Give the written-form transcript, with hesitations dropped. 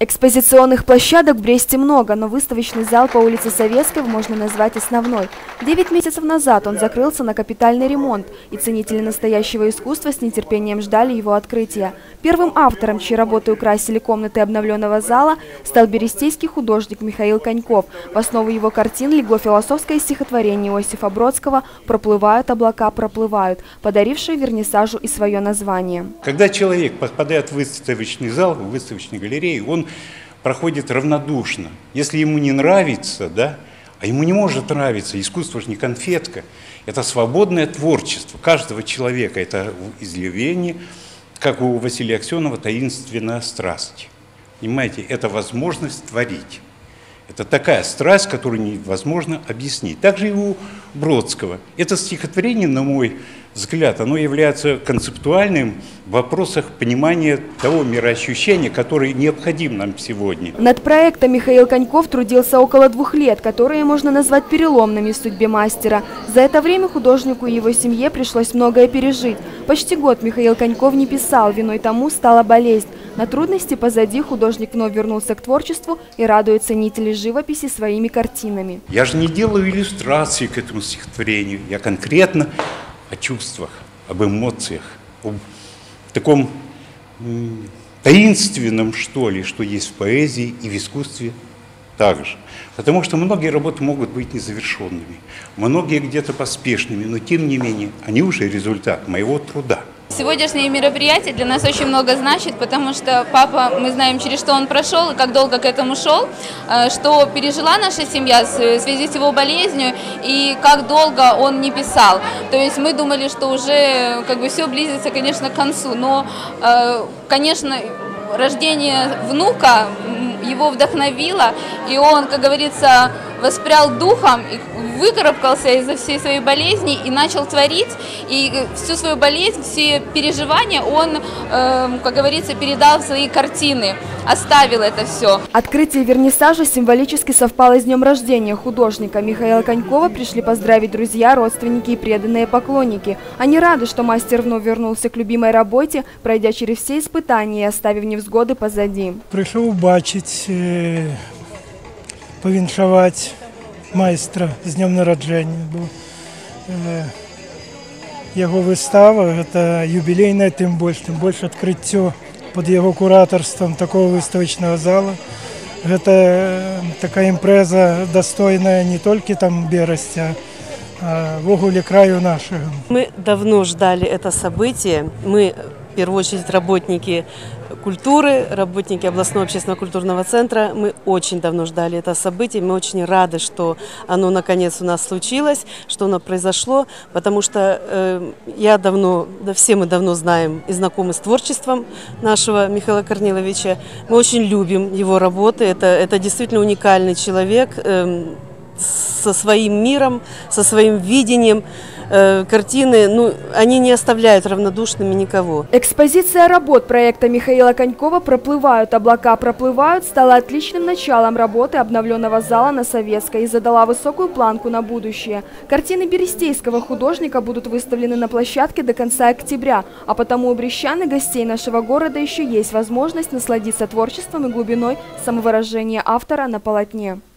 Экспозиционных площадок в Бресте много, но выставочный зал по улице Советской можно назвать основной. 9 месяцев назад он закрылся на капитальный ремонт, и ценители настоящего искусства с нетерпением ждали его открытия. Первым автором, чьи работы украсили комнаты обновленного зала, стал берестейский художник Михаил Коньков. В основу его картин легло философское стихотворение Иосифа Бродского «Проплывают облака, проплывают», подарившее вернисажу и свое название. Когда человек попадает в выставочный зал, в выставочную галерею, он проходит равнодушно. Если ему не нравится, а ему не может нравиться, искусство же не конфетка, это свободное творчество каждого человека, это изъявление, как у Василия Аксенова, таинственная страсть. Понимаете, это возможность творить. Это такая страсть, которую невозможно объяснить. Также и у Бродского. Это стихотворение, на мой взгляд, оно является концептуальным в вопросах понимания того мироощущения, которое необходимо нам сегодня. Над проектом Михаил Коньков трудился около 2 лет, которые можно назвать переломными в судьбе мастера. За это время художнику и его семье пришлось многое пережить. Почти год Михаил Коньков не писал, виной тому стала болезнь. На трудности позади художник вновь вернулся к творчеству и радует ценителей живописи своими картинами. Я же не делаю иллюстрации к этому стихотворению, я конкретно о чувствах, об эмоциях, об таком таинственном, что ли, что есть в поэзии и в искусстве также. Потому что многие работы могут быть незавершенными, многие где-то поспешными, но тем не менее они уже результат моего труда. Сегодняшнее мероприятие для нас очень много значит, потому что папа, мы знаем, через что он прошел и как долго к этому шел, что пережила наша семья в связи с его болезнью и как долго он не писал. То есть мы думали, что уже все близится, конечно, к концу, но, конечно, рождение внука его вдохновило, и он, как говорится, воспрял духом, и выкарабкался из-за всей своей болезни и начал творить, и всю свою болезнь, все переживания он, как говорится, передал в свои картины, оставил это все. Открытие вернисажа символически совпало с днем рождения художника. Михаила Конькова пришли поздравить друзья, родственники и преданные поклонники. Они рады, что мастер вновь вернулся к любимой работе, пройдя через все испытания и оставив невзгоды позади. Пришел убачить, повіншаваць майстра з днем народження. Яго выстава – это юбилейная, тем больше открытие под его кураторством такого выставочного зала. Это такая импреза, достойная не только там Берестя, а в огуле краю нашего. Мы давно ждали это событие. Мы, в первую очередь, работники культуры, работники областного общественного культурного центра. Мы очень давно ждали это событие. Мы очень рады, что оно наконец у нас случилось, что оно произошло, потому что все мы давно знаем и знакомы с творчеством нашего Михаила Корниловича. Мы очень любим его работы. Это действительно уникальный человек со своим миром, со своим видением. Картины, они не оставляют равнодушными никого. Экспозиция работ проекта Михаила Конькова «Проплывают облака, проплывают» стала отличным началом работы обновленного зала на Советской и задала высокую планку на будущее. Картины берестейского художника будут выставлены на площадке до конца октября, а потому у брестян и гостей нашего города еще есть возможность насладиться творчеством и глубиной самовыражения автора на полотне.